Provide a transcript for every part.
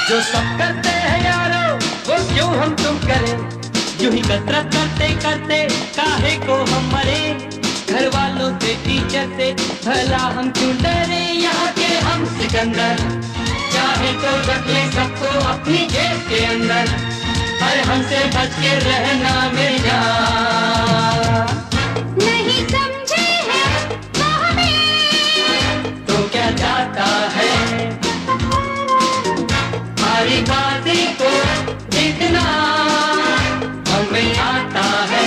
जो सब करते हैं यारो वो क्यों हम तुम करें, यूं ही कसरत करते करते काहे को हम मरे। घर वालों से टीचर से भला हम क्यों डरे, यहाँ के हम सिकंदर चाहे तो रख ले सबको अपनी जेब के अंदर, पर हमसे बच के रहना मेरी जान। नहीं समझे हैं वो हमें तो क्या जाता है हमारी बाजी को जीतना हमें आता है।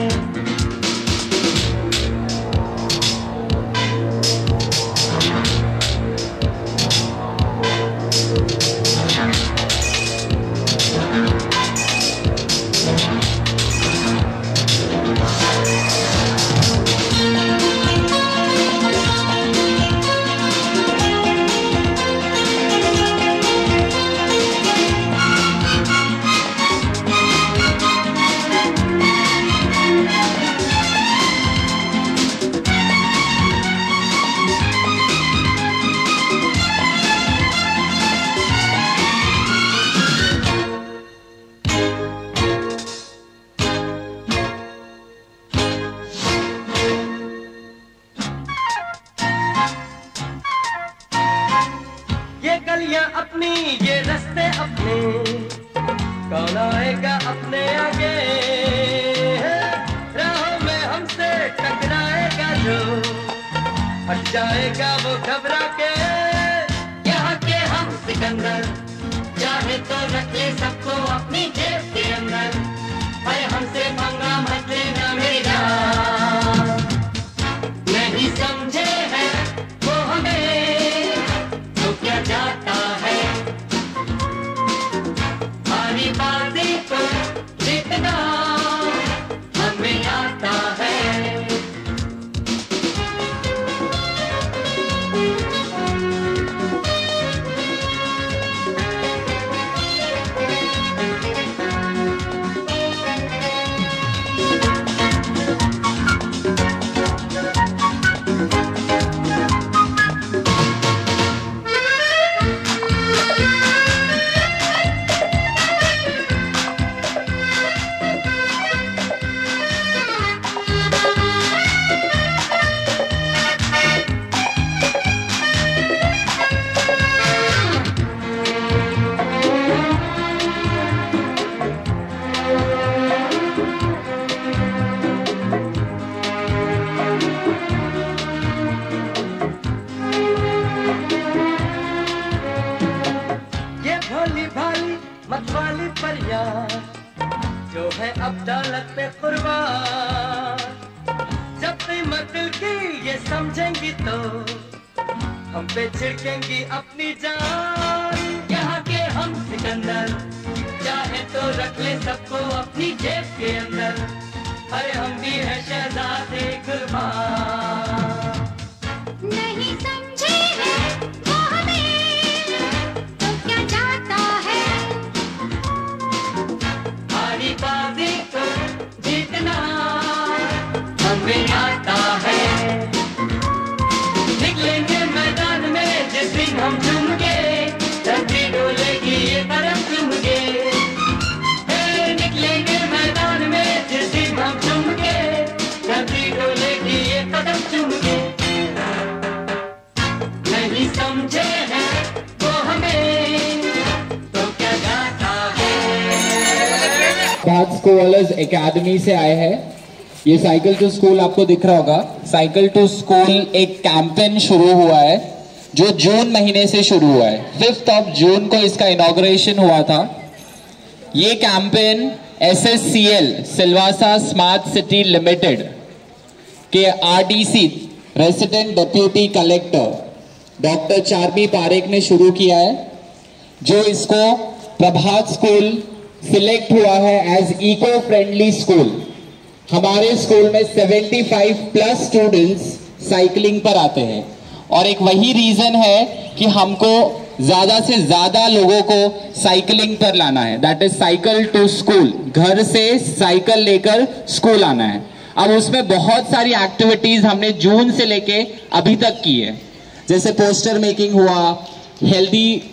ये गलियां अपनी ये रास्ते अपने, कौन आएगा अपने आगे, राहों में हमसे टकराएगा जो हट जाएगा वो घबरा के। यहाँ के हम सिकंदर चाहे तो रख ले सबको अपनी जेब के अंदर, पर हमसे पंगा मत लेना मेरी जान। नहीं समझे हैं वो हमें तो क्या जाता है हमारी बाजी को जीतना हमें आता है। मतवाली परिया जो है अब दौलत पे कुर्बान, जब कीमत दिल की ये समझेंगी तो हम पे छिड़केंगी अपनी जान। यहाँ के हम सिकंदर चाहे तो रख ले सबको अपनी जेब के अंदर, अरे हम भी है शहजादे कुर्बान। नहीं समझे हैं वो हमें तो क्या जाता है हमारी बाजी को जीतना हमें आता है। निकलेंगे मैदान में जिस दिन हम झूम के, धरती डोलेगी ये तरफ झूम के। निकलेंगे मैदान में जिस दिन हम झूम के, धरती डोलेगी ये कदम चूम के। नहीं समझे हैं वो हमें तो क्या गाता है। भाग स्कॉलर्स एकेडमी से आए हैं। ये साइकिल टू स्कूल आपको दिख रहा होगा। साइकिल टू स्कूल एक कैंपेन शुरू हुआ है जो जून महीने से शुरू हुआ है। 5 जून को इसका इनॉग्रेशन हुआ था। ये campaign SSCL Silvassa smart city limited के RDC resident deputy collector doctor Charmi Parekh ने शुरू किया है, जो इसको प्रभात स्कूल सिलेक्ट हुआ है एज इको फ्रेंडली स्कूल। हमारे स्कूल में 75+ स्टूडेंट्स साइकिलिंग पर आते हैं और एक वही रीजन है कि हमको ज्यादा से ज्यादा लोगों को साइकिलिंग पर लाना है। That is cycle to school, घर से साइकिल लेकर स्कूल आना है। अब उसमें बहुत सारी एक्टिविटीज हमने जून से लेके अभी तक की है, जैसे पोस्टर मेकिंग हुआ, हेल्दी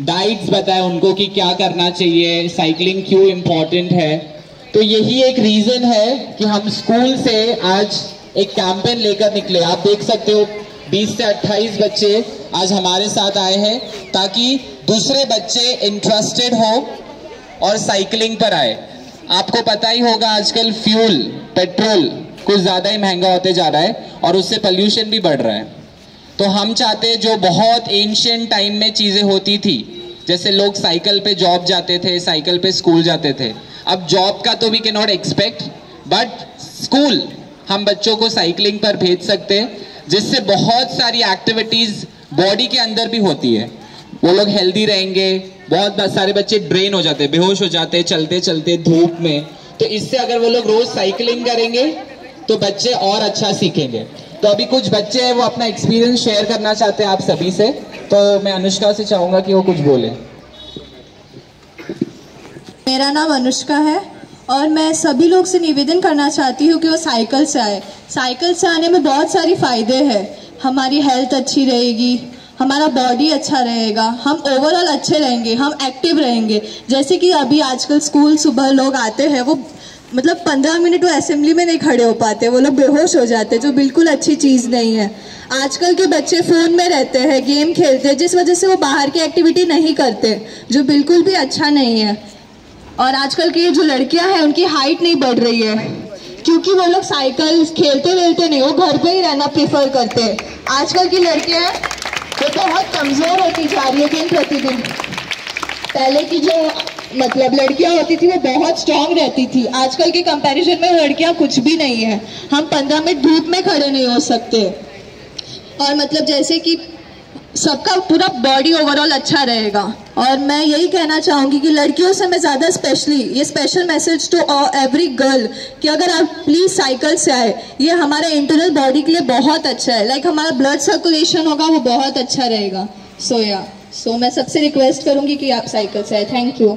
डाइट्स बताए उनको कि क्या करना चाहिए, साइकिलिंग क्यों इम्पोर्टेंट है। तो यही एक रीजन है कि हम स्कूल से आज एक कैंपेन लेकर निकले। आप देख सकते हो 20 से 28 बच्चे आज हमारे साथ आए हैं ताकि दूसरे बच्चे इंटरेस्टेड हो और साइकिलिंग पर आए। आपको पता ही होगा आजकल फ्यूल पेट्रोल कुछ ज़्यादा ही महंगा होते जा रहा है और उससे पोल्यूशन भी बढ़ रहा है। तो हम चाहते हैं जो बहुत एंशिएंट टाइम में चीज़ें होती थी, जैसे लोग साइकिल पे जॉब जाते थे, साइकिल पे स्कूल जाते थे, अब जॉब का तो we can not expect, but school हम बच्चों को साइकिलिंग पर भेज सकते हैं, जिससे बहुत सारी एक्टिविटीज़ बॉडी के अंदर भी होती है। वो लोग हेल्दी रहेंगे। बहुत सारे बच्चे ड्रेन हो जाते हैं, बेहोश हो जाते हैं चलते चलते धूप में। तो इससे अगर वो लोग रोज साइकिलिंग करेंगे तो बच्चे और अच्छा सीखेंगे। तो अभी कुछ बच्चे हैं वो अपना एक्सपीरियंस शेयर करना चाहते हैं आप सभी से, तो मैं अनुष्का से चाहूंगा कि वो कुछ बोले। मेरा नाम अनुष्का है और मैं सभी लोग से निवेदन करना चाहती हूँ कि वो साइकिल से आए। साइकिल से आने में बहुत सारी फायदे हैं। हमारी हेल्थ अच्छी रहेगी, हमारा बॉडी अच्छा रहेगा, हम ओवरऑल अच्छे रहेंगे, हम एक्टिव रहेंगे। जैसे कि अभी आजकल स्कूल सुबह लोग आते हैं, वो मतलब 15 मिनट वो असेंबली में नहीं खड़े हो पाते, वो लोग बेहोश हो जाते हैं, जो बिल्कुल अच्छी चीज़ नहीं है। आजकल के बच्चे फ़ोन में रहते हैं, गेम खेलते हैं, जिस वजह से वो बाहर की एक्टिविटी नहीं करते, जो बिल्कुल भी अच्छा नहीं है। और आजकल की जो लड़कियां हैं उनकी हाइट नहीं बढ़ रही है क्योंकि वो लोग साइकिल खेलते वेलते नहीं, वो घर पे ही रहना प्रेफर करते हैं। आजकल की लड़कियां वो बहुत कमज़ोर होती जा रही है दिन प्रतिदिन। पहले की जो मतलब लड़कियां होती थी वो बहुत स्ट्रांग रहती थी, आजकल के कंपैरिजन में लड़कियां कुछ भी नहीं है। हम 15 मिनट धूप में खड़े नहीं हो सकते। और मतलब जैसे कि सबका पूरा बॉडी ओवरऑल अच्छा रहेगा। और मैं यही कहना चाहूँगी कि लड़कियों से मैं ज़्यादा स्पेशली ये special message to every girl कि अगर आप प्लीज़ साइकिल से आए, ये हमारे इंटरनल बॉडी के लिए बहुत अच्छा है। लाइक हमारा ब्लड सर्कुलेशन होगा वो बहुत अच्छा रहेगा। सो मैं सबसे रिक्वेस्ट करूँगी कि आप साइकिल से आए। Thank you.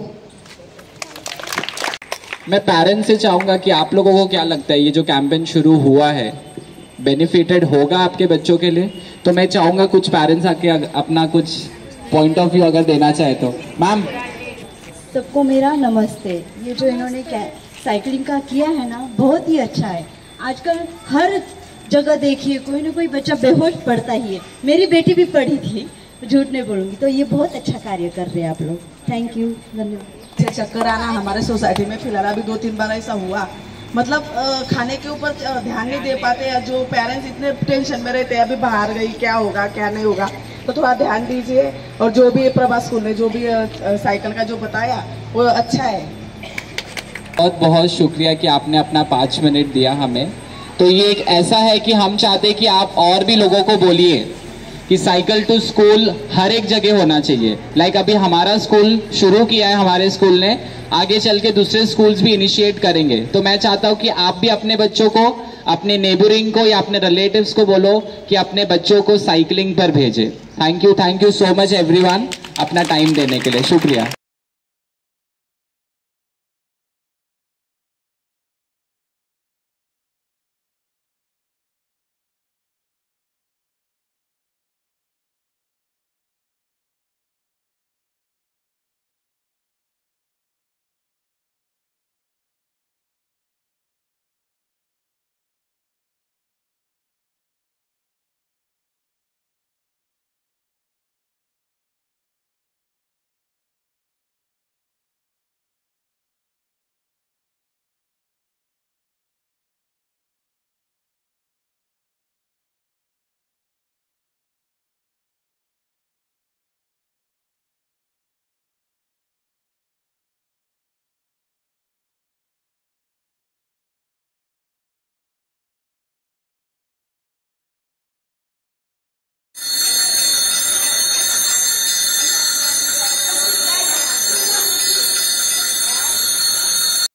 मैं पेरेंट्स से चाहूँगा कि आप लोगों को क्या लगता है ये जो कैंपेन शुरू हुआ है बेनिफिटेड होगा आपके बच्चों के लिए? तो मैं चाहूँगा कुछ पेरेंट्स आके अपना कुछ पॉइंट ऑफ व्यू अगर देना चाहे तो। मैम, सबको मेरा नमस्ते। ये जो इन्होंने साइकिलिंग का किया है ना, बहुत ही अच्छा है। आजकल हर जगह देखिए कोई ना कोई बच्चा बेहोश पड़ता ही है। मेरी बेटी भी पड़ी थी, झूठ नहीं बोलूँगी। तो ये बहुत अच्छा कार्य कर रहे हैं आप लोग। थैंक यू, धन्यवाद। चक्कर आना हमारे सोसाइटी में फिलहाल अभी 2-3 बार ऐसा हुआ। मतलब खाने के ऊपर ध्यान नहीं दे पाते, जो पेरेंट्स इतने टेंशन में रहते हैं अभी बाहर गई क्या होगा क्या नहीं होगा, तो थोड़ा ध्यान दीजिए। और जो भी प्रभास स्कूल ने जो भी साइकिल का जो बताया वो अच्छा है। बहुत बहुत शुक्रिया कि आपने अपना 5 मिनट दिया हमें। तो ये एक ऐसा है कि हम चाहते हैं कि आप और भी लोगों को बोलिए कि साइकिल टू स्कूल हर एक जगह होना चाहिए। लाइक अभी हमारा स्कूल शुरू किया है, हमारे स्कूल ने, आगे चल के दूसरे स्कूल्स भी इनिशिएट करेंगे। तो मैं चाहता हूँ कि आप भी अपने बच्चों को, अपने नेबरिंग को या अपने रिलेटिव्स को बोलो कि अपने बच्चों को साइकिलिंग पर भेजें। Thank you so much everyone अपना टाइम देने के लिए। शुक्रिया।